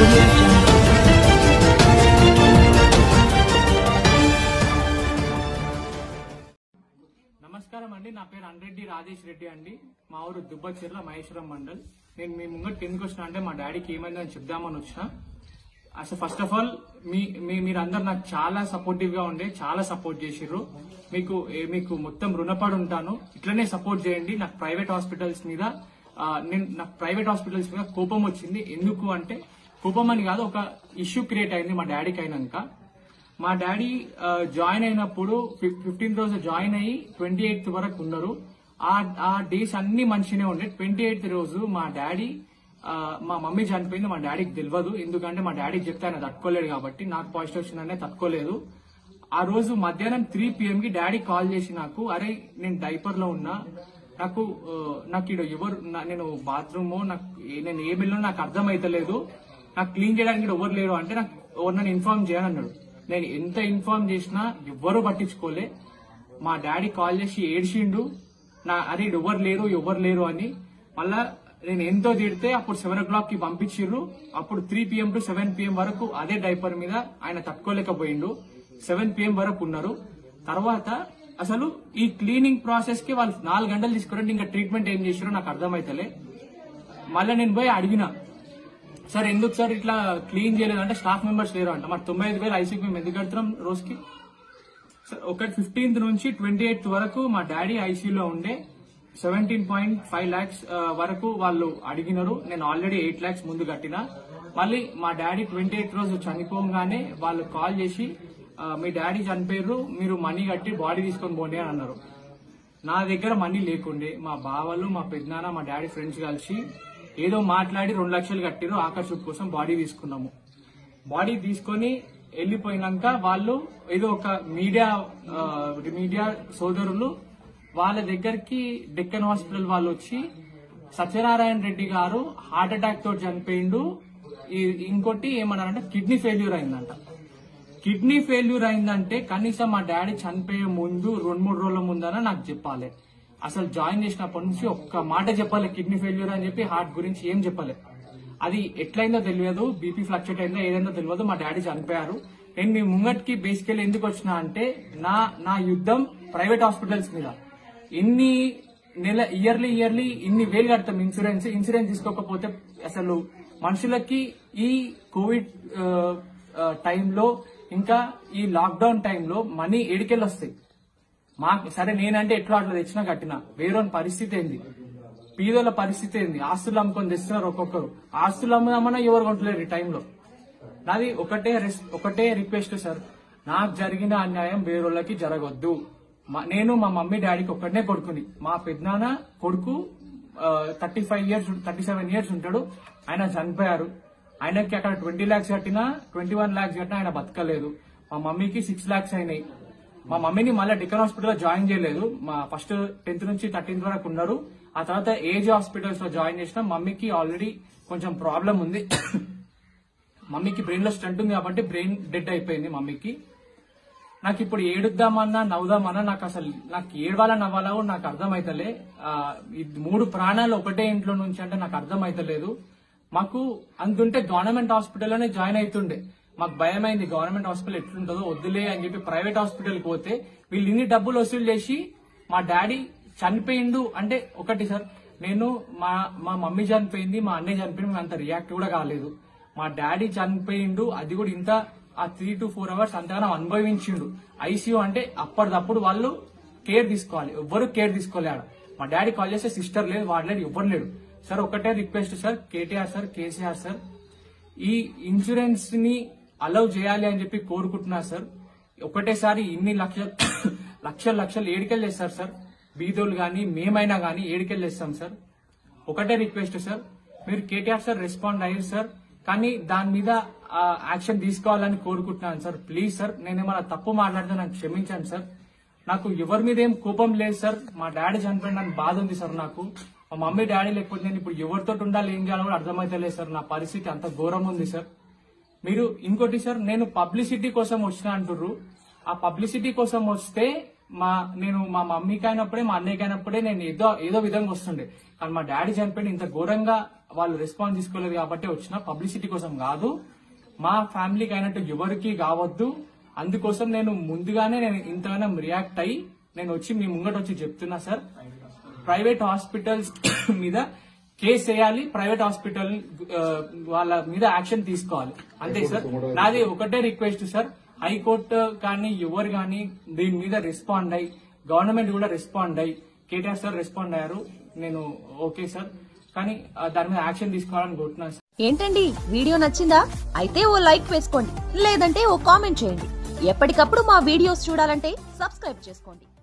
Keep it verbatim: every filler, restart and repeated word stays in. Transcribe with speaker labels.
Speaker 1: audio jungle.
Speaker 2: నమస్కారం అండి, నా పేరు అన్రెడ్డి రాజేష్ రెడ్డి అండి. మా ఊరు దుబ్బచెర్ల మహేశ్వరం మండల్. నేను మీ ముంగట్ ఎందుకు వచ్చిన అంటే మా డాడీకి ఏమైందని చెప్దామని వచ్చిన. అసలు ఫస్ట్ ఆఫ్ ఆల్ మీ మీరందరు నాకు చాలా సపోర్టివ్ గా ఉండే, చాలా సపోర్ట్ చేసిర్రు. మీకు మీకు మొత్తం రుణపడి ఉంటాను. ఇట్లనే సపోర్ట్ చేయండి. నాకు ప్రైవేట్ హాస్పిటల్స్ మీద నేను నాకు ప్రైవేట్ హాస్పిటల్స్ మీద కోపం వచ్చింది. ఎందుకు అంటే కోపం అని కాదు, ఒక ఇష్యూ క్రియేట్ అయింది మా డాడీకి అయినాక. మా డాడీ జాయిన్ అయినప్పుడు ఫిఫ్టీన్త్ రోజు జాయిన్ అయ్యి ట్వంటీ ఎయిత్ వరకు ఉన్నారు. ఆ డేస్ అన్ని మంచిగానే ఉండే. ట్వంటీ ఎయిత్ రోజు మా డాడీ మా మమ్మీ చనిపోయింది. మా డాడీకి తెలియదు, ఎందుకంటే మా డాడీకి చెప్తే ఆయన తట్టుకోలేడు కాబట్టి. నాకు పాజిటివ్ వచ్చిందనే తట్టుకోలేదు. ఆ రోజు మధ్యాహ్నం త్రీ పిఎం కి డాడీ కాల్ చేసి నాకు, అరే నేను డైపర్ లో ఉన్నా, నాకు నాకు ఇక్కడ ఎవరు నేను బాత్రూమ్ నాకు నేను ఏ బిల్లు నాకు అర్థమైతలేదు, నాకు క్లీన్ చేయడానికి ఎవరు లేరు అంటే నాకు ఎవరు నన్ను ఇన్ఫార్మ్ చేయనన్నాడు. నేను ఎంత ఇన్ఫార్మ్ చేసినా ఎవ్వరూ పట్టించుకోలే. మా డాడీ కాల్ చేసి ఏడ్చిండు, నా అరే ఎవరు లేరు ఎవరు లేరు అని. మళ్ళా నేను ఎంతో తిడితే అప్పుడు సెవెన్ ఓ క్లాక్ కి పంపించిర్రు. అప్పుడు three PM to seven PM వరకు అదే డైపర్ మీద ఆయన తట్టుకోలేకపోయిండు. సెవెన్ పిఎం వరకు ఉన్నారు. తర్వాత అసలు ఈ క్లీనింగ్ ప్రాసెస్ కి వాళ్ళు నాలుగు గంటలు తీసుకురండి, ఇంకా ట్రీట్మెంట్ ఏం చేసారో నాకు అర్థమైతలే. మళ్ళీ నేను పోయి అడిగిన, సార్ ఎందుకు సార్ ఇట్లా క్లీన్ చేయలేదంటే స్టాఫ్ మెంబర్స్ లేరు అంట. మరి తొంభై ఐదు వేలు ఐసీకి మేము ఎందుకు కడుతున్నాం రోజుకి? సార్ ఒకటి ఫిఫ్టీన్త్ నుంచి ట్వంటీ ఎయిత్ వరకు మా డాడీ ఐసీయూలో ఉండే. సెవెంటీన్ పాయింట్ ఫైవ్ లాక్స్ వరకు వాళ్ళు అడిగినారు. నేను ఆల్రెడీ ఎయిట్ లాక్స్ ముందు కట్టిన. మళ్ళీ మా డాడీ ట్వంటీ ఎయిత్ రోజు చనిపోగానే వాళ్ళు కాల్ చేసి, మీ డాడీ చనిపోయారు, మీరు మనీ కట్టి బాడీ తీసుకొని పోండి అని అన్నారు. నా దగ్గర మనీ లేకుండే. మా బావలు మా పెద్దనాన్న మా డాడీ ఫ్రెండ్స్ కలిసి ఏదో మాట్లాడి రెండు లక్షలు కట్టిరు. ఆకర్షణ కోసం బాడీ తీసుకున్నాము. బాడీ తీసుకొని వెళ్లిపోయినాక వాళ్ళు ఏదో ఒక మీడియా మీడియా సోదరులు వాళ్ళ దగ్గరికి డెక్కన్ హాస్పిటల్ వాళ్ళు వచ్చి, సత్యనారాయణ రెడ్డి గారు హార్ట్ అటాక్ తోటి చనిపోయిండు, ఇంకోటి ఏమన్నారంటే కిడ్నీ ఫెయిల్యూర్ అయిందంట. కిడ్నీ ఫెయిల్యూర్ అయిందంటే కనీసం మా డాడీ చనిపోయే ముందు రెండు మూడు రోజుల ముందన నాకు చెప్పాలి. అసలు జాయిన్ చేసినప్పటి నుంచి ఒక్క మాట చెప్పాలి కిడ్నీ ఫెయిల్యూర్ అని చెప్పి, హార్ట్ గురించి ఏం చెప్పాలి. అది ఎట్లయిందో తెలియదు, బీపీ ఫ్లక్చుయేట్ అయిందో ఏదైందో తెలియదు, మా డాడీ చనిపోయారు. నేను మీ ముంగట్కి బేసికల్లీ ఎందుకు వచ్చినా అంటే నా నా యుద్ధం ప్రైవేట్ హాస్పిటల్స్ మీద. ఇన్ని నెల ఇయర్లీ ఇయర్లీ ఇన్ని వేలు కడతాం ఇన్సూరెన్స్. ఇన్సూరెన్స్ తీసుకోకపోతే అసలు మనుషులకి ఈ కోవిడ్ టైంలో ఇంకా ఈ లాక్డౌన్ టైంలో మనీ ఏడికెళ్ళి వస్తాయి. మాకు సరే నేనంటే ఎట్లా అట్లా తెచ్చినా కట్టినా, వేరే పరిస్థితి ఏంది, పీదోల పరిస్థితి ఏంది, ఆస్తులు అమ్ముకొని తెస్తున్నారు ఒక్కొక్కరు. ఆస్తులు అమ్ముదామన్నా ఎవరు కొంటలేరు ఈ టైంలో. నాది ఒకటే ఒకటే రిక్వెస్ట్ సార్, నాకు జరిగిన అన్యాయం వేరేళ్ళకి జరగొద్దు. నేను మా మమ్మీ డాడీకి ఒక్కడనే కొడుకుని. మా పెద్దనాన్న కొడుకు thirty five years thirty seven years ఉంటాడు, ఆయన చనిపోయారు. ఆయనకి అక్కడ ట్వంటీ లాక్స్ కట్టినా ట్వంటీ వన్ లాక్స్ కట్టినా ఆయన బతకలేదు. మా మమ్మీకి సిక్స్ లాక్స్ అయినాయి. మా మమ్మీని మళ్ళీ డెక్కన్ హాస్పిటల్లో జాయిన్ చేయలేదు. మా ఫస్ట్ టెన్త్ నుంచి థర్టీన్త్ వరకు ఉన్నారు. ఆ తర్వాత ఏజీ హాస్పిటల్స్ లో జాయిన్ చేసిన. మమ్మీకి ఆల్రెడీ కొంచెం ప్రాబ్లం ఉంది. మమ్మీకి బ్రెయిన్ లో స్టంట్ ఉంది కాబట్టి బ్రెయిన్ డెడ్ అయిపోయింది మమ్మీకి. నాకు ఇప్పుడు ఏడుద్దామన్నా నవ్వుదామన్నా నాకు అసలు నాకు ఏడవాలా నవ్వాలా కూడా నాకు అర్థమైతలే. మూడు ప్రాణాలు ఒకటే ఇంట్లో నుంచి అంటే నాకు అర్థమైతలేదు. మాకు అంతుంటే గవర్నమెంట్ హాస్పిటల్లోనే జాయిన్ అవుతుండే. మాకు భయం అయింది, గవర్నమెంట్ హాస్పిటల్ ఎట్లుంటుందో వద్దులే అని చెప్పి ప్రైవేట్ హాస్పిటల్కి పోతే వీళ్ళు ఇన్ని డబ్బులు వసూలు చేసి మా డాడీ చనిపోయిండు అంటే ఒకటి సార్, నేను మా మా మమ్మీ చనిపోయింది, మా అన్నయ్య చనిపోయింది, మేము అంత రియాక్ట్ కూడా కాలేదు. మా డాడీ చనిపోయిండు, అది కూడా ఇంత ఆ త్రీ టు ఫోర్ అవర్స్ అంతగానో అనుభవించిండు. ఐసీయూ అంటే అప్పటిదప్పుడు వాళ్ళు కేర్ తీసుకోవాలి, ఎవ్వరు కేర్ తీసుకోలేడు. మా డాడీ కాల్ చేస్తే సిస్టర్ లేదు, వాడలేడు, ఎవ్వరు లేడు. సార్ ఒకటే request sir, KTR sir, KCR sir, ఈ ఇన్సూరెన్స్ ని అలౌ చేయాలి అని చెప్పి కోరుకుంటున్నా సార్. ఒకటేసారి ఇన్ని లక్షలు లక్షలు లక్షలు ఏడికెళ్ళి వేస్తారు సార్. బీదోళ్ళు గానీ మేమైనా గానీ ఏడికెళ్ళి వేస్తాం సార్. ఒకటే రిక్వెస్ట్ సార్, మీరు కేటీఆర్ సార్ రెస్పాండ్ అయ్యారు సార్, కానీ దాని మీద యాక్షన్ తీసుకోవాలని కోరుకుంటున్నాను సార్. ప్లీజ్ సార్, నేనేమన్నా తప్పు మాట్లాడితే నాకు క్షమించండి సార్. నాకు ఎవరి మీద ఏం కోపం లేదు సార్. మా డాడీ చనిపోయిన నాకు బాధ ఉంది సార్. నాకు మా మమ్మీ డాడీ లేకపోతే నేను ఇప్పుడు ఎవరితో ఉండాలి ఏం చేయాలో కూడా అర్థమైతలేదు సార్. నా పరిస్థితి అంత ఘోరం ఉంది సార్. మీరు ఇంకోటి సార్, నేను పబ్లిసిటీ కోసం వచ్చిన అంటుర్రు. ఆ పబ్లిసిటీ కోసం వస్తే మా నేను మా మమ్మీకి అయినప్పుడే మా అన్నయ్యకి అయినప్పుడే నేను ఏదో ఏదో విధంగా వస్తుండే. కానీ మా డాడీ చనిపోయిన ఇంత ఘోరంగా వాళ్ళు రెస్పాన్స్ తీసుకోలేదు కాబట్టి వచ్చిన, పబ్లిసిటీ కోసం కాదు. మా ఫ్యామిలీకి అయినట్టు ఎవరికి కావద్దు. అందుకోసం నేను ముందుగానే నేను ఇంతగానో రియాక్ట్ అయ్యి నేను వచ్చి మీ ముంగట వచ్చి చెప్తున్నా సార్. ప్రైవేట్ హాస్పిటల్స్ మీద కేసు వేయాలి, ప్రైవేట్ హాస్పిటల్ వాళ్ళ మీద యాక్షన్ తీసుకోవాలి, అంతే సార్. నాది ఒకటే రిక్వెస్ట్ సార్, హైకోర్టు కానీ ఎవరు కానీ దీని మీద రెస్పాండ్ అయ్యి, గవర్నమెంట్ కూడా రెస్పాండ్ అయ్యి, కేటీఆర్ సార్ రెస్పాండ్ అయ్యారు, నేను ఓకే సార్, కానీ దాని మీద యాక్షన్ తీసుకోవాలని కోరుతున్నాను.
Speaker 1: ఏంటండి వీడియో నచ్చిందా? అయితే ఓ లైక్ వేసుకోండి, లేదంటే ఓ కామెంట్ చేయండి. ఎప్పటికప్పుడు మా వీడియోస్ చూడాలంటే సబ్స్క్రైబ్ చేసుకోండి.